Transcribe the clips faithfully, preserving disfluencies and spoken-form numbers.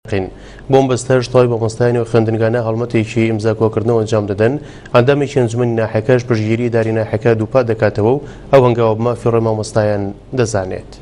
خانەقین بۆم بەستەر تۆی بە مۆستایانی و خوێندنگانە هەڵمەتێکی ئیمزاکۆکردنەوە ئەنجام دەدەن ئەندامێکی ئەنجومەنی ناحیەکەش پشتگیری داری ناحیەکە دووپات دەکاتەوە و ئەو هەنگاوە بمافی ڕێمامۆستایان دەزانێت.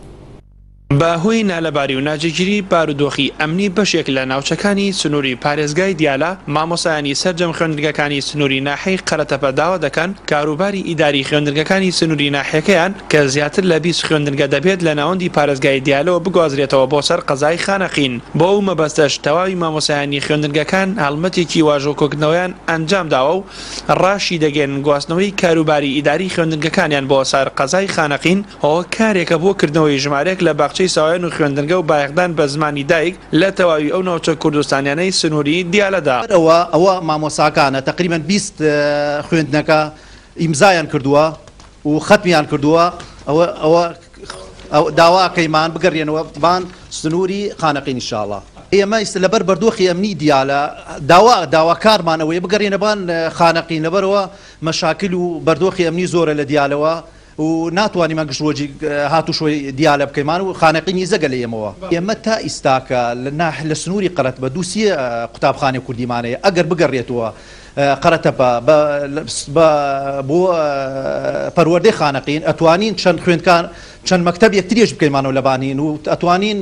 بەهۆی نالەباری و ناجێگیری بارودۆخی ئەمنی بەشێک لە ناوچەکانی سنووری پارێزگای دیالە مامۆسایانی سەرجەم خوێندنگەکانی سنووری ناحەی قەرەتەپە داوا دەکەن کاروباری ئیداری خوێندنگەکانی سنووری ناحیەکەیان کە زیاتر لە بیست خوێندنگە دەبێت لە ناوەندی پارێزگای دیالەوە بگوازرێتەوە بۆ سەر قەزای خانەقین. بۆ ئەو مەبەستەش تەواوی مامۆسایانی خوێندنگەکان هەڵمەتێکی واژۆکۆکردنەوەیان ئەنجام داوە و ڕاشی دەگەن گواستنەوەی کاروباری ئیداری خوێندنگەکانیان بۆ سەر قەزای خانەقین ئەوە کارێکە بۆ کردنەوەی ژمارەیەک لە باخچەی ساوایان و خوێندنگە و بایەخدان بە زمانی دایک لە تەواوی ئەو ناوچە کوردستانیانەی سنووری دیالەدا. ئەوە ئەوە مامۆساکانە تقریباً بیست خوێندنەکە ئیمزایان کردووە و ختمیان کردووە ئەوە ئەوە داواکەیمان بگەڕێنەوە بان سنووری خانەقین ئینشاءڵڵا. ئێمە لەبەر بەردۆخی ئەمنی دیالە داوا داواکارمانەوەی بگەڕێنە بان خانەقین لەبەرەوە مەشاکل و بەردۆخی ئەمنی زۆرە لە دیالەوە و ناتوانانی مەگشتۆجی هاتوشۆی دیالە بکەیمان و خانەقینی زەگە لە ئێمەوە. ئێمە تا ئیستاکە لە سنووری قەرەت بە دووسیە قوتابخانەی کوردیمانەیە ئەگەر بگەڕێتەوە قەرەتەپە بۆ پەروەردەی خانەقین ئەتوانین چەند خوێندکان چەند مەکتەب یەکتریش بکەیمانەوە لەبانین و ئەتوانین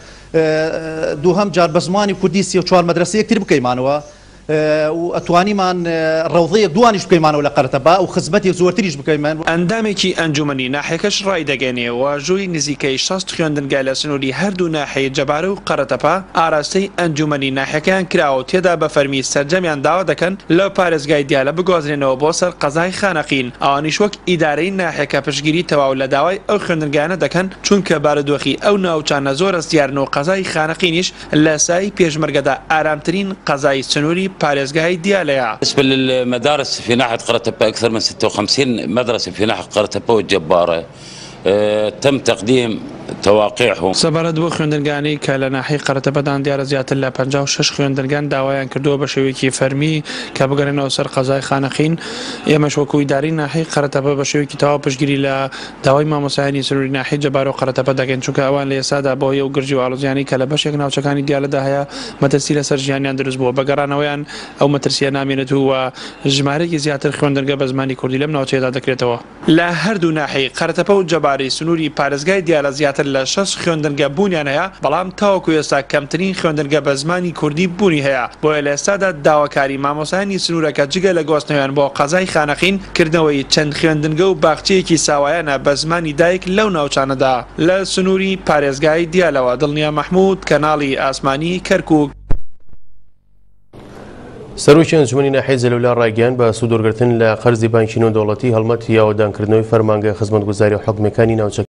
دووهەم جار بە زمانی کوردی سێ و چوار مەدرسە یەکتر بکەیمانەوە و ئەتوانیمان ڕەوضەیە دوانیش بکەیمانەوە لە قەرەتەپە و خزمەتی زۆرتریش بکەیمان. ئەندامێکی ئەنجومەنی ناحیەکەش ڕای دەگەنێەوە ژووی نزیکەی شەست خوێندنگە لە سنووری هەردوو ناحیە جەبارە و قەرەتەپە ئاراستەی ئەنجومەنی ناحیەکەیان کراوە تێدا بە فەرمی سەرجەمیان داوا دەکەن لە پارێزگای دیالە بگوازرێنەوە بۆ سەر قەزای خانەقین. ئەوانیش وەک ئیدارەی ناحیەکە پشتگیری تەواو لە داوای ئەو خوێندنگانە دەکەن چونکە بارودۆخی ئەو ناوچانە زۆر ئەستیارن و قەزای خانەقینیش لە سای پێشمەرگەدا ئارامترین قەزای سنووری پارێزگای دیالەیە. بالنسبة للمدارس في ناحية قرطبة أكثر من ستة وخمسين مدرسة في ناحية قرطبة والجبارة تم تقديم تواقيعهم. سەبارەت بۆ خوێندنگانی کە لە ناحیەی قەرەتەپەدان دیارە زیاتر لە پەنجا و شەش خوێندنگان داوایان کردووە بە شێوەیەکی فەرمی کە بگەڕێنەوە سەر قەزای خانەقین. ئێمەش وەکو ئیداری ناحیەی قەرەتەپە بە شێوەیەکی تەواو پشتگیری لە داوای مامۆسایانی سنووری ناحیەی جەبارە و قەرەتەپە دەکەن چونکە ئەوان لە ئێستادا بۆ یەو گرجی و ئاڵۆزیانی کە لە بەشێک ناوچەکانی دیالەدا هەیە مەترسی لەسەر ژیانیان دروست بووە بەگەڕانەوەیان ئەو مەترسیە نامێنێت و ژمارەیەکی زیاتر خوێندنگە بە زمانی کوردی لەم ناوچەیەدا دەکرێتەوە. لە هەردوو ناحیەی قەرەتەپە و جەباری سنووری پارێزگای دیالە زیاتر لە شەش خوێندنگە بوونیان هەیە بەڵام تاوەکو ئێستا کەمترین خوێندنگە بە زمانی کوردی بوونی هەیە بۆیە لە ئێستادا داواکاری مامۆسایانی سنوورەکە جگە لە گواستنەوەیان بۆ قەزای خانەقین کردنەوەی چەند خوێندنگە و باخچەیەکی ساوایانە بە زمانی دایک لەو ناوچانەدا. لە سنووری پارێزگای دیالەوە دڵنیا مەحموود کەناڵی ئاسمانی کەرکووک. سەرۆکی ئەنجومەنی ناحیەی جەلەولا ڕایگەیاند بە سوودوەرگرتن لە قەرزی بانکی نێودەوڵەتی هەڵمەتی یاوەدانکردنەوەی فەرمانگە خزمەتگوزاری و حکومەکانی ناوچە